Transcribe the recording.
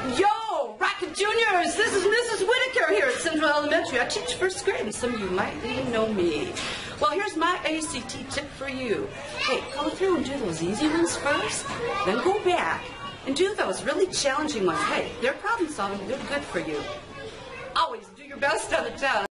Yo, Rocket Juniors, this is Mrs. Whitaker here at Central Elementary. I teach first grade, and some of you might even know me. Well, here's my ACT tip for you. Hey, go through and do those easy ones first, then go back and do those really challenging ones. Hey, they're problem solving, they're good for you. Always do your best on the test.